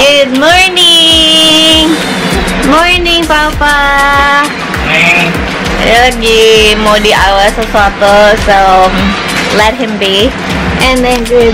Good morning. Morning, Papa. Dia lagi mau diawas sesuatu, so let him be. And then good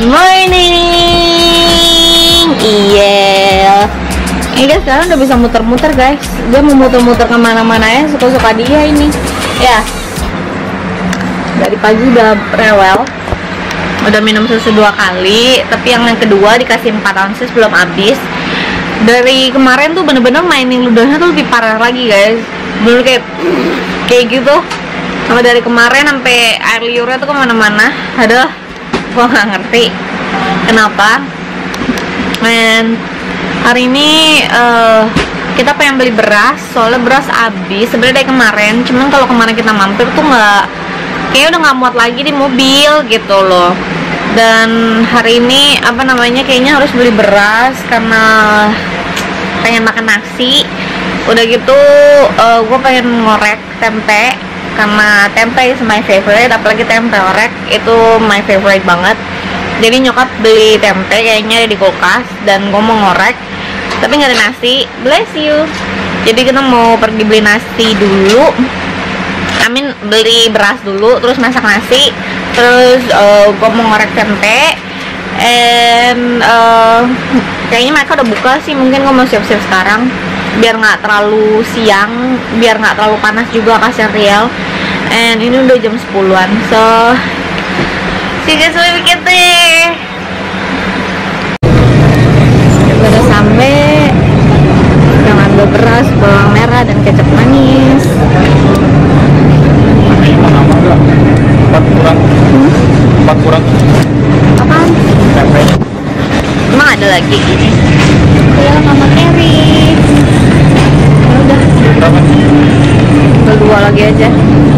morning. Iya. Ini dia sekarang udah bisa muter-muter, guys. Dia mau muter-muter kemana-mana ya, suka-suka dia ini. Ya. Dari pagi udah rewel. Udah minum susu 2 kali, tapi yang kedua dikasih 4 ounces belum habis. Dari kemarin tuh bener-bener mainin ludahnya tuh lebih parah lagi, guys. Bener kayak gitu. Sama dari kemarin sampai air liurnya tuh kemana-mana. Aduh, gua nggak ngerti kenapa. Dan hari ini kita pengen beli beras, soalnya beras habis sebenarnya dari kemarin. Cuman kalau kemarin kita mampir tuh kayaknya udah nggak muat lagi di mobil gitu loh. Dan hari ini kayaknya harus beli beras karena pengen makan nasi. Udah gitu gue pengen ngorek tempe karena tempe is my favorite, apalagi tempe orek itu my favorite banget. Jadi nyokap beli tempe kayaknya ada di kulkas dan gue mau ngorek tapi nggak ada nasi. Bless you. Jadi kita mau pergi beli nasi dulu, beli beras dulu, terus masak nasi, terus gue mau ngorek tempe. And kayaknya mereka udah buka sih, mungkin gue mau siap-siap sekarang biar nggak terlalu siang, biar nggak terlalu panas juga, kasihan Riel. And ini udah jam 10-an, so see you guys when we get there. Udah sampai, udah ngambil beras, bawang merah dan kecap manis. Empat kurang. Apaan? Tempenya. Emang ada lagi? Ya, Mama Kerry. Udah. Berapa? Beli 2 lagi aja.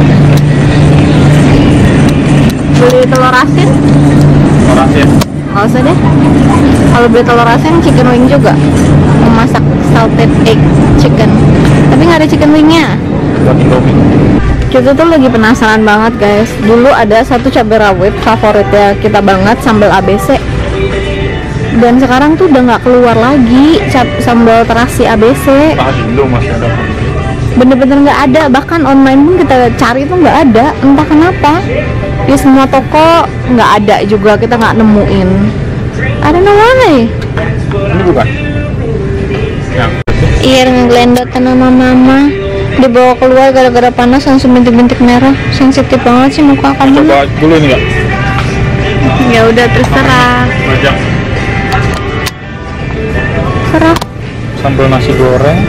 Beli telur asin? Telur asin. Nggak usah deh. Kalau beli telur asin, chicken wing juga. Mau masak salted egg chicken. Tapi nggak ada chicken wingnya. Buat Indomie. Kita tuh lagi penasaran banget, guys. Dulu ada satu cabai rawit favoritnya kita banget, sambal ABC. Dan sekarang tuh udah nggak keluar lagi sambal terasi ABC. Indo masih ada. Bener-bener nggak ada. Bahkan online pun kita cari tuh nggak ada. Entah kenapa. Di semua toko nggak ada juga. Kita nggak nemuin. I don't know why. Ini bukan? Yang Iya, dengan gelendotan sama mama. Dibawa keluar gara-gara panas langsung bintik-bintik merah. Sensitif banget sih muka kamu. coba dulu ini nggak? Ya udah, terserah. Rajak. Serah. Sambal nasi goreng.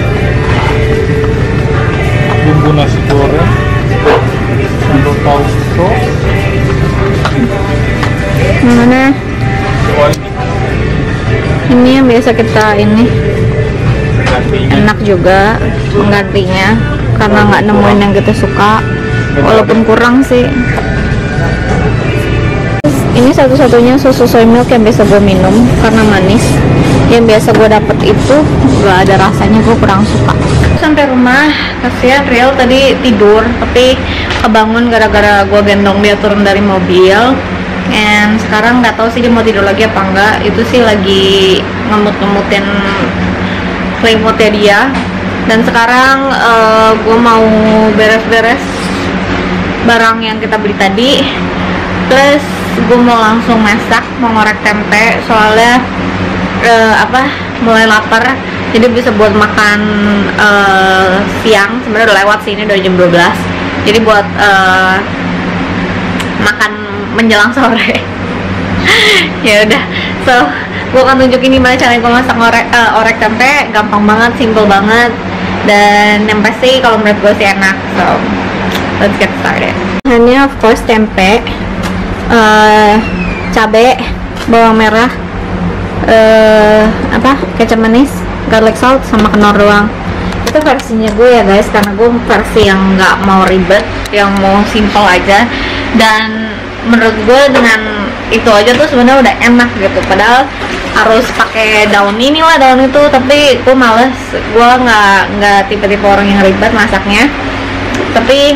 Bumbu nasi goreng. Sambal tauco. Mana? Ini yang biasa kita ini. Enak juga menggantinya karena nggak nemuin yang kita suka, walaupun kurang sih. Ini satu-satunya susu soy milk yang biasa gue minum karena manis. Yang biasa gue dapet itu nggak ada rasanya, gue kurang suka. Sampai rumah, kasihan Riel tadi tidur tapi kebangun gara-gara gue gendong dia turun dari mobil. And sekarang nggak tahu sih dia mau tidur lagi apa enggak. Itu sih lagi ngemut-ngemutin selimutnya dia. Dan sekarang gue mau beres-beres barang yang kita beli tadi, plus gue mau langsung masak, mau ngorek tempe soalnya mulai lapar, jadi bisa buat makan siang. Sebenarnya udah lewat sih, ini udah jam 12, jadi buat makan menjelang sore. Ya udah, so gue akan tunjukin gimana caranya gue masak orek tempe. Gampang banget, simple banget, dan yang pasti kalau menurut gue sih enak. So let's get started. Bahannya of course tempe, cabai, bawang merah, kecap manis, garlic salt, sama kenor doang. Itu versinya gue ya guys, karena gue versi yang nggak mau ribet, yang mau simple aja. Dan menurut gue dengan itu aja tuh sebenarnya udah enak gitu. Padahal harus pakai daun inilah, daun itu, tapi gue males. Gue nggak tipe-tipe orang yang ribet masaknya. Tapi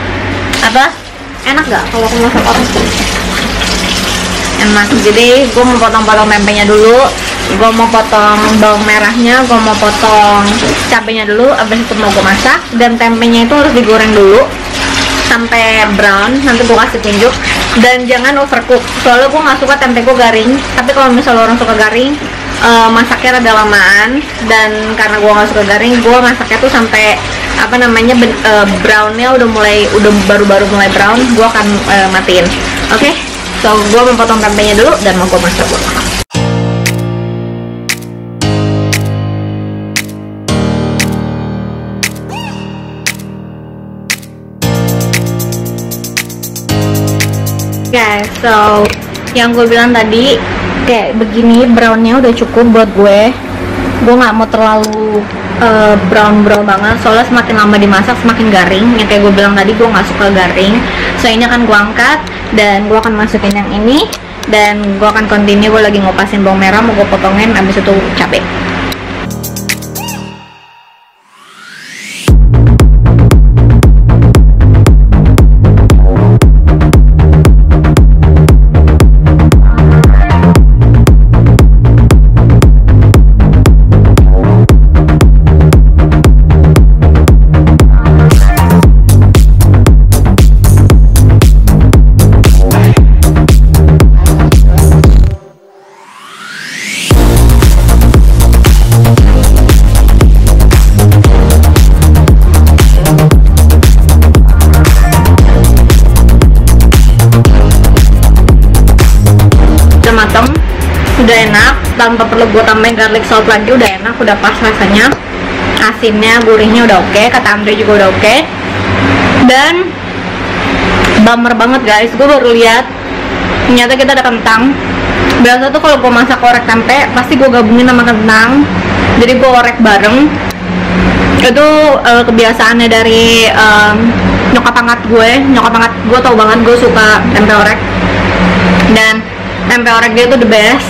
enak gak kalau aku masak orek? Enak. Jadi gue mau potong-potong tempenya dulu, gue mau potong bawang merahnya, gue mau potong cabenya dulu, abis itu mau gue masak. Dan tempenya itu harus digoreng dulu sampai brown, nanti gue kasih tunjuk. Dan jangan overcook, soalnya gue nggak suka tempe gue garing. Tapi kalau misalnya orang suka garing, masaknya rada lamaan. Dan karena gue nggak suka garing, gue masaknya tuh sampai apa namanya brownnya udah baru-baru mulai brown, gue akan matiin. Oke, so gue mau potong tempenya dulu dan mau gue masak dulu. Guys, so yang gue bilang tadi kayak begini, brownnya udah cukup buat gue nggak mau terlalu brown banget, soalnya semakin lama dimasak semakin garing. Yang kayak gue bilang tadi, gue nggak suka garing. So ini akan gue angkat dan gue akan masukin yang ini, dan gue akan continue. Gue lagi ngupasin bawang merah, mau gue potongin, abis itu cabai. Matang, udah enak, tanpa perlu gue tambahin garlic salt lagi, udah enak, udah pas rasanya, asinnya, gurihnya udah oke, kata Andre juga udah oke. Dan bummer banget guys, gue baru lihat ternyata kita ada kentang. Biasa tuh kalau gue masak orek tempe pasti gue gabungin sama kentang, jadi gue orek bareng. Itu kebiasaannya dari nyokap angkat gue tau banget gue suka tempe orek, dan tempe orek dia tuh the best.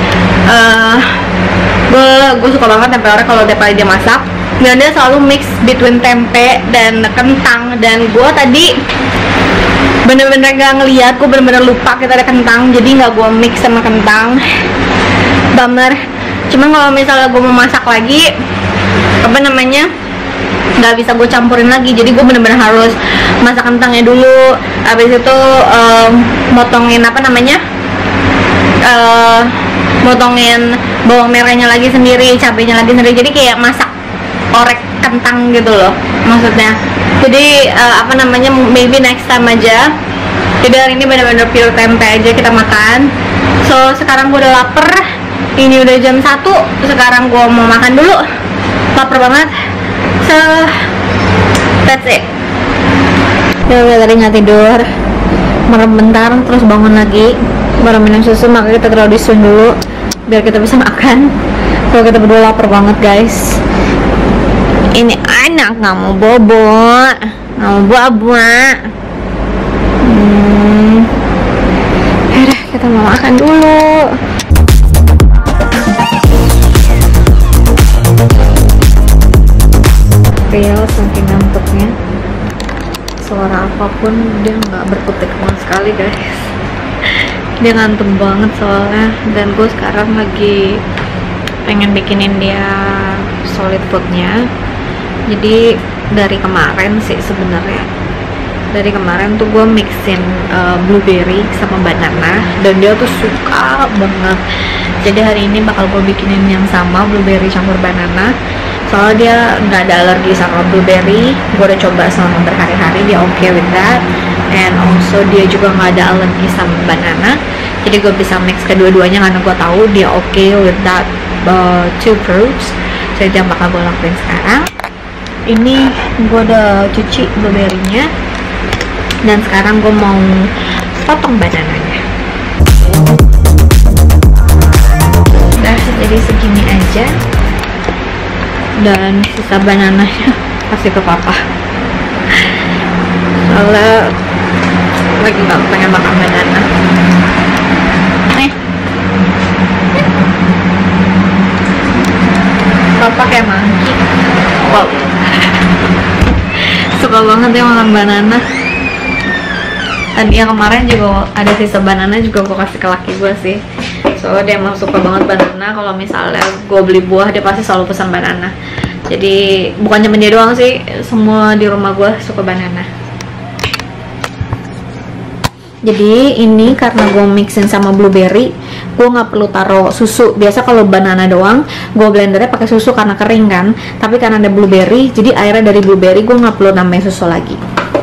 Gue suka banget tempe orek kalau tiap kali dia masak, dan dia selalu mix between tempe dan kentang. Dan gue tadi bener-bener gak ngeliat, gue bener-bener lupa kita ada kentang, jadi nggak gue mix sama kentang. Bummer. Cuman kalau misalnya gue mau masak lagi, apa namanya, nggak bisa gue campurin lagi, jadi gue bener-bener harus masak kentangnya dulu, habis itu motongin apa namanya, motongin bawang merahnya lagi sendiri, cabenya lagi sendiri, jadi kayak masak orek kentang gitu loh maksudnya. Jadi apa namanya, maybe next time aja. Jadi hari ini bener-bener pure tempe aja kita makan. So sekarang gue udah lapar, ini udah jam 1, sekarang gue mau makan dulu, lapar banget. So that's it. Udah tadi nggak tidur, merem bentar terus bangun lagi, baru minum susu, makanya kita taruh di sun dulu biar kita bisa makan. Kalau kita berdua lapar banget guys. Ini anak nggak mau bobo, nggak mau buah-buah. Yaudah, kita mau makan dulu. Real saking ngantuknya, suara apapun dia nggak berkutik sama sekali guys. Dia ngantuk banget soalnya, dan gue sekarang lagi pengen bikinin dia solid foodnya. Jadi dari kemarin sih sebenarnya, dari kemarin tuh gue mixin blueberry sama banana, dan dia tuh suka banget. Jadi hari ini bakal gue bikinin yang sama, blueberry campur banana. Soalnya dia nggak ada alergi sama blueberry, gue udah coba selama berhari-hari, dia okay with that. And also dia juga nggak ada alergi sama banana, jadi gue bisa mix kedua-duanya karena gue tahu dia okay with that two fruits. So itu yang bakal gue lakuin sekarang. Ini gue udah cuci blueberry-nya, dan sekarang gue mau potong banananya. Udah jadi segini aja, dan sisa banananya kasih ke papa. Soalnya lagi nggak pengen makan banana. Papa kayak monkey. Wow. Suka banget ya makan banana. Tadi yang kemarin juga ada sisa banana, juga gue kasih ke laki gue sih. soalnya dia emang suka banget banana. Kalau misalnya gue beli buah dia pasti selalu pesan banana. Jadi bukan cuma dia doang sih, semua di rumah gue suka banana. Jadi ini karena gue mixin sama blueberry, gue nggak perlu taruh susu. Biasa kalau banana doang, gue blendernya pakai susu karena kering kan. Tapi karena ada blueberry, jadi airnya dari blueberry gue nggak perlu nambahin susu lagi.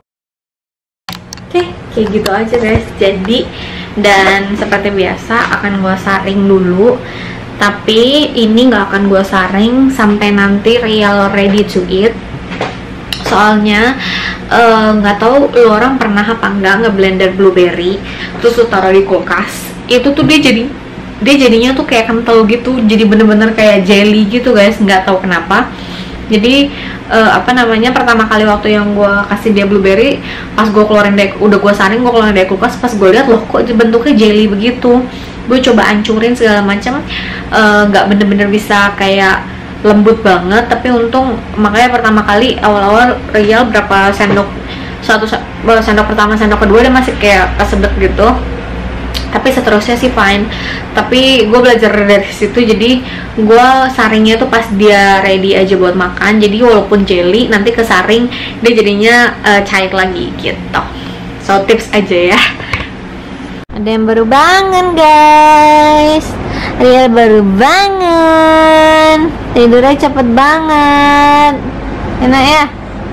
Oke, kayak gitu aja guys. Jadi dan seperti biasa akan gue saring dulu. Tapi ini nggak akan gue saring sampai nanti Rial ready to eat. Soalnya nggak tahu lu orang pernah apa enggak ngeblender blueberry terus lu taruh di kulkas, itu tuh dia jadinya tuh kayak kental gitu, jadi bener-bener kayak jelly gitu guys, nggak tahu kenapa. Jadi apa namanya, pertama kali waktu yang gue kasih dia blueberry, pas gue keluarin dari, udah gue saring, gue keluarin dari kulkas, pas gue lihat loh kok bentuknya jelly begitu. Gue coba hancurin segala macam, nggak bener-bener bisa kayak lembut banget. Tapi untung, makanya pertama kali awal-awal Rial berapa sendok, sendok pertama, sendok kedua dia masih kayak kesebet gitu, tapi seterusnya sih fine. Tapi gue belajar dari situ, jadi gue saringnya tuh pas dia ready aja buat makan. Jadi walaupun jelly nanti kesaring dia jadinya cair lagi gitu. So tips aja ya. Ada yang baru bangun guys, Rial baru bangun, tidurnya cepet banget, enak ya.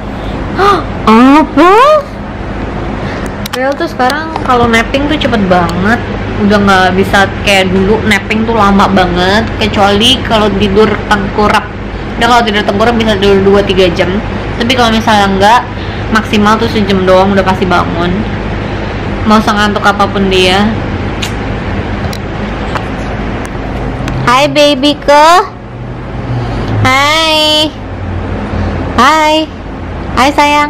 Apa? Rial tuh sekarang kalau napping tuh cepet banget, udah nggak bisa kayak dulu napping tuh lama banget, kecuali kalau tidur tengkurap. Udah kalau tidur tengkurap bisa tidur 2-3 jam, tapi kalau misalnya enggak, maksimal tuh sejam doang udah pasti bangun, mau sengantuk apapun dia. Hai babyku, hai, hai, hai sayang.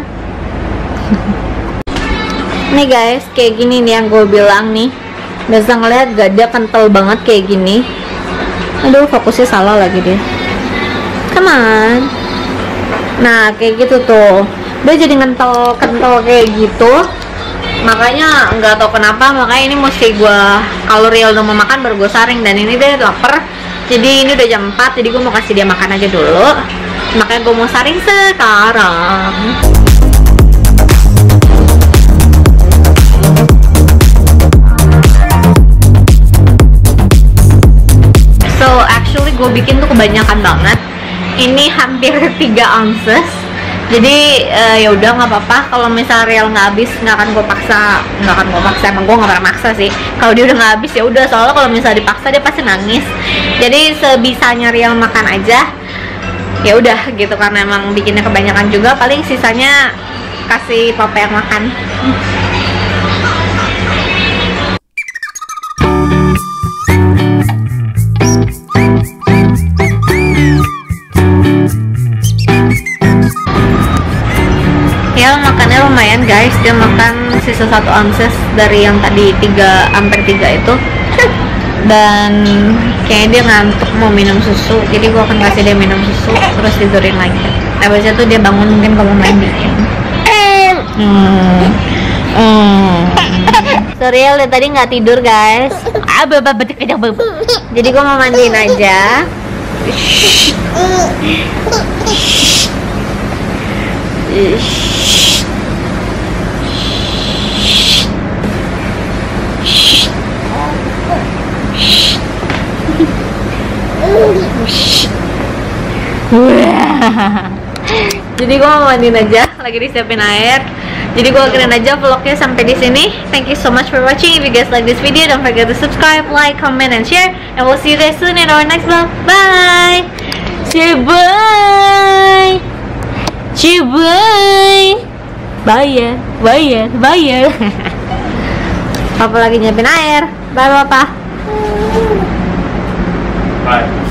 Nih guys, kayak gini nih yang gue bilang nih. Biasa ngeliat gak, dia kental banget kayak gini. Aduh, fokusnya salah lagi deh. Come on. Nah, kayak gitu tuh. Dia jadi kental kayak gitu. Makanya nggak tahu kenapa, makanya ini mesti gue, kalau Rial udah mau makan baru gue saring. Dan ini dia lapar, jadi ini udah jam 4, jadi gue mau kasih dia makan aja dulu. Makanya gue mau saring sekarang. So actually gue bikin tuh kebanyakan banget. Ini hampir 3 ounces. Jadi ya udah nggak apa-apa. Kalau misal Rial nggak habis, nggak akan gue paksa. Emang gue nggak pernah maksa sih. Kalau dia udah nggak habis ya udah. Soalnya kalau misal dipaksa dia pasti nangis. Jadi sebisanya Rial makan aja. Ya udah gitu, karena emang bikinnya kebanyakan juga. Paling sisanya kasih papa yang makan. Makannya lumayan guys, dia makan sisa 1 ounces dari yang tadi hampir 3 itu. Dan kayaknya dia ngantuk mau minum susu, jadi gua akan kasih dia minum susu terus tidurin lagi. Habis itu dia bangun mungkin kalau mandiin. Rial dari tadi nggak tidur guys. Jadi gua mau mandiin aja. Jadi gue mau mandiin aja, lagi disiapin air. Jadi gue akhirin aja vlognya sampai di sini. Thank you so much for watching. If you guys like this video, don't forget to subscribe, like, comment, and share. And we'll see you guys soon in our next vlog. Bye. Say bye. Say bye. Bye ya, bye ya, bye ya. Papa lagi nyiapin air. Bye papa. Bye.